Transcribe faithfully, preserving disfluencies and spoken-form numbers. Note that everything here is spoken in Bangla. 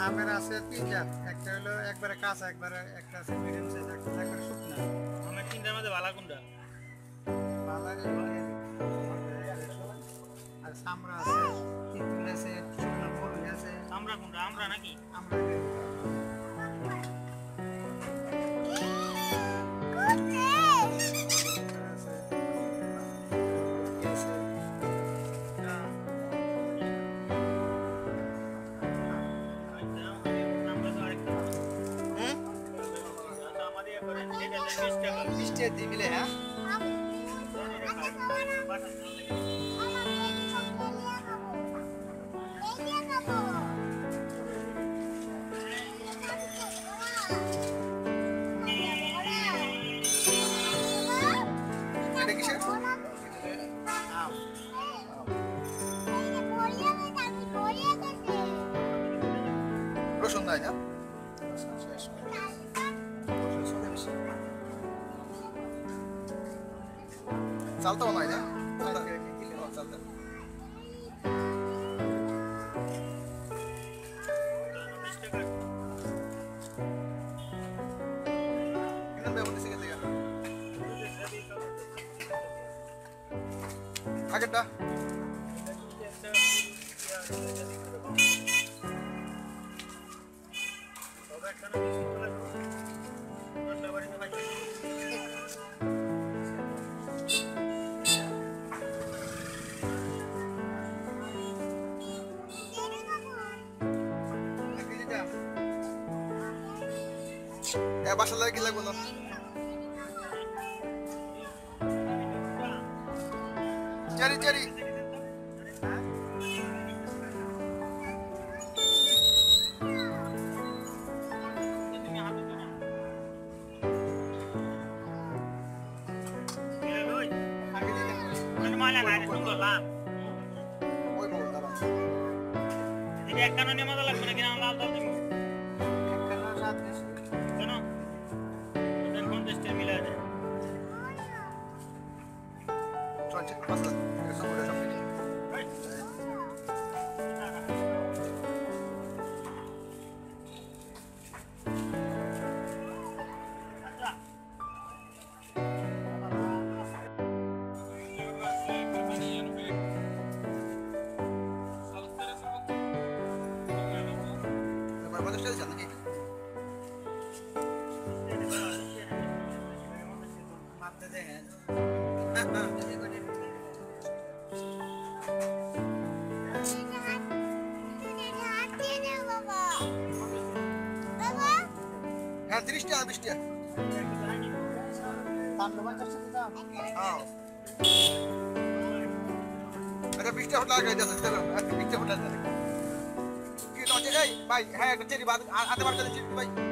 আমের আছে তিন জাত, একটা হলো একবারে কাঁচা, একবারে একটা আছে মিডিয়াম সাইজ, একটা একবারে শুকনা। আমের তিনটার মধ্যে ভালো কোনটা? বালা আর সামরা আছে, তিতুল আছে, শুকনা বড়ই আছে। আমরা কোনটা? আমরা নাকি আমরা বৃষ্টি দিয়ে মিলে। হ্যাঁ এটা কিসের আম? রসুন দেয় না? চালতাও নয় না? চালতা চালতা আগেরটা বাসা লাগে কি লাগবো না? চেরি চেরি একখানে মজা লাগবে না কিনা লাল লাল দিব কেন পঞ্চাশটা মিলে দেয় চলছে পাঁচটা সব সব নাকি মারতে দেখেন হ্যাঁ তিরিশ টাকা বিশ টাকা এটা বিশ টাকা লাগাই যাচ্ছে বিশ টাকা এই ভাই হ্যাঁ একটা চেরি বাদ আধা বার চেরি ভাই